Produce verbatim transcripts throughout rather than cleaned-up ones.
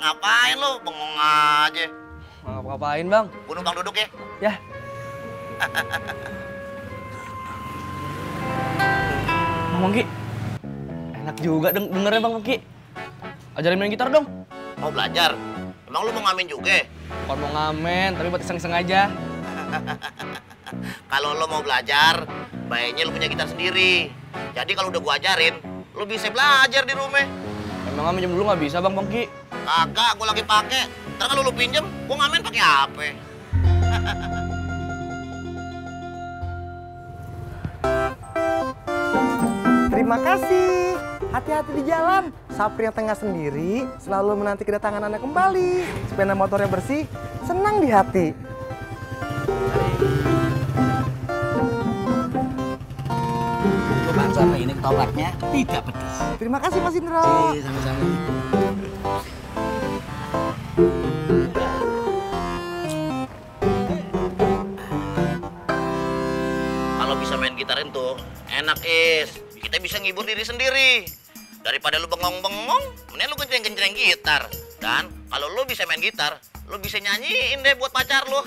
Ngapain lu? Bengong aja. Nggak ngapa-ngapain, Bang. Bunuh Bang duduk ya. Ya. Bang Mangki. Enak juga deng dengernya Bang Mangki. Ajarin main gitar dong. Mau belajar? Emang lu mau ngamen juga? Bukan mau ngamen, tapi buat iseng-iseng aja. Kalau lo mau belajar, baiknya lu punya gitar sendiri. Jadi kalau udah gua ajarin, lu bisa belajar di rumah. Emang ngamen dulu nggak bisa Bang Mangki? Kagak, gua lagi pakai. Ntar kalau lu pinjem, gua ngamen pakai apa? Terima kasih. Hati-hati di jalan. Sapri yang tengah sendiri selalu menanti kedatangan Anda kembali. Sepeda motornya bersih, senang di hati. Bang Sapri ini ketopraknya tidak pedas. Terima kasih Mas Indro. Iya, sama-sama. Kalau bisa main gitarin tuh, enak is. Kita bisa ngibur diri sendiri. Daripada lu bengong-bengong, mending lu kenceng-kenceng gitar. Dan kalau lu bisa main gitar, lu bisa nyanyiin deh buat pacar lu.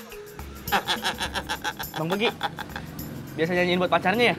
Bang Mangki, biasa nyanyiin buat pacarnya ya?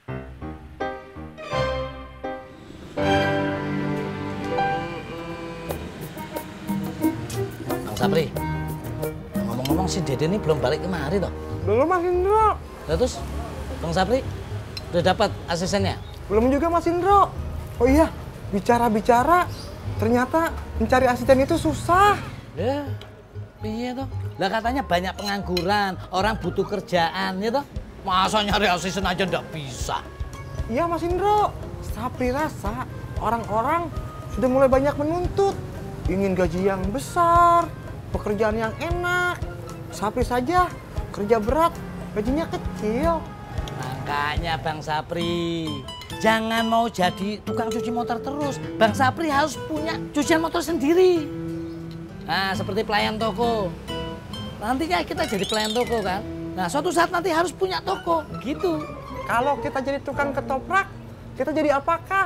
Bang Sapri, ngomong-ngomong si Dede ini belum balik kemari toh? Belum Mas Indro. Lah terus, Bang Sapri udah dapat asistennya? Belum juga Mas Indro. Oh iya, bicara-bicara, ternyata mencari asisten itu susah. Ya, iya toh. Lah katanya banyak pengangguran, orang butuh kerjaan, ya toh. Masa nyari asisten aja nggak bisa? Iya Mas Indro, Sapri rasa orang-orang sudah mulai banyak menuntut. Ingin gaji yang besar, pekerjaan yang enak. Sapri saja kerja berat, gajinya kecil. Makanya Bang Sapri, jangan mau jadi tukang cuci motor terus. Bang Sapri harus punya cucian motor sendiri. Nah, seperti pelayan toko. Nantinya kita jadi pelayan toko kan. Nah, suatu saat nanti harus punya toko, gitu. Kalau kita jadi tukang ketoprak, kita jadi apakah?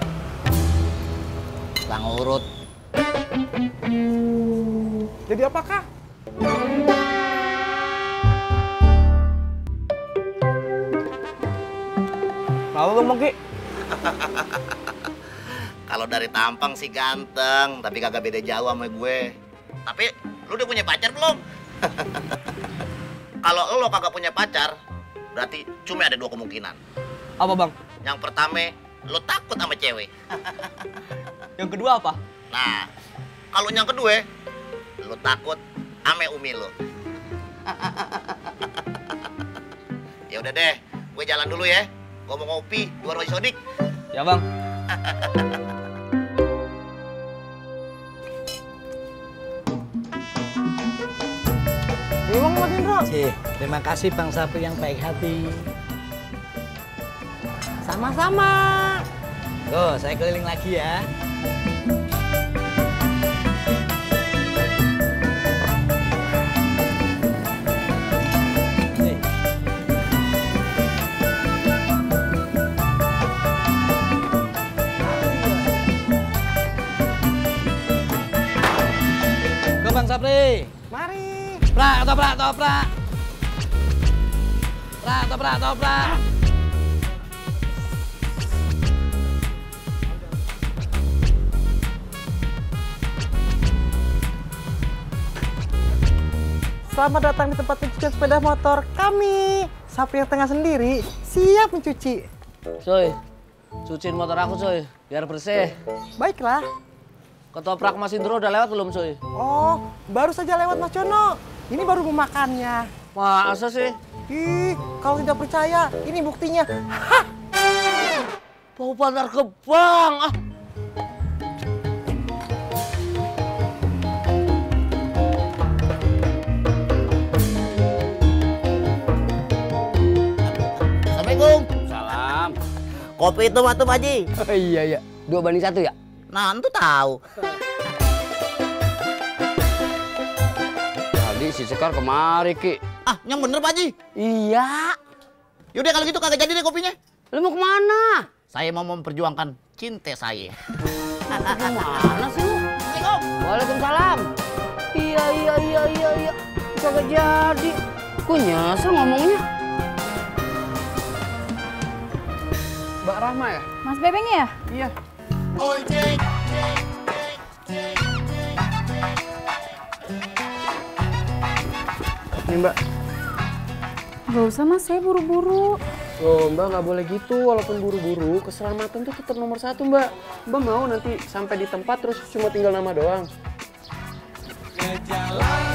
Bang urut. Jadi apakah? Kenapa Bang Mangki? Kalau dari tampang sih ganteng, tapi kagak beda jauh sama gue. Tapi lu udah punya pacar belum? Kalau lo kagak punya pacar, berarti cuma ada dua kemungkinan. Apa Bang? Yang pertama, lo takut sama cewek. Yang kedua apa? Nah, kalau yang kedua, lo takut sama umi lo. Ya udah deh, gue jalan dulu ya. Gue mau ngopi di warung Haji Sodik. Ya Bang. Emang Mas Indro? Cih, terima kasih Bang Sapri yang baik hati. Sama-sama. Tuh, saya keliling lagi ya. Nih. Go Bang Sapri. Mari. Prak, toprak, toprak. Prak, toprak, toprak. Selamat datang di tempat pencucian sepeda motor kami. Sapri yang tengah sendiri siap mencuci. Coy, cuciin motor aku coy, biar bersih. Baiklah. Ketoprak Mas Indro udah lewat belum coy? Oh, baru saja lewat Mas Jono. Ini baru memakannya. Masa sih? Ih, kalau tidak percaya, ini buktinya. Hah! Bau Bantar Gebang. Ah. Assalamualaikum. Salam. Kopi itu matu Pak Haji. Oh, iya iya. Dua banding satu ya? Nah, itu tahu. Tadi si Sekar kemari Ki. Ah, yang bener Pak Haji. Iya. Yaudah kalau gitu kagak jadi deh kopinya. Lu mau kemana? Saya mau memperjuangkan cinta saya. Kemana sih lu? Assalamualaikum. Assalamualaikum. Waalaikumsalam. Iya, iya, iya, iya, iya. Kagak jadi. Gue nyesel ngomongnya. Mbak Rahma ya? Mas Bebeng ya? Iya. Nih Mbak. Gak usah mas, saya buru-buru. Oh Mbak nggak boleh gitu, walaupun buru-buru, keselamatan tuh tetap nomor satu Mbak. Mbak mau nanti sampai di tempat terus cuma tinggal nama doang. Ke jalan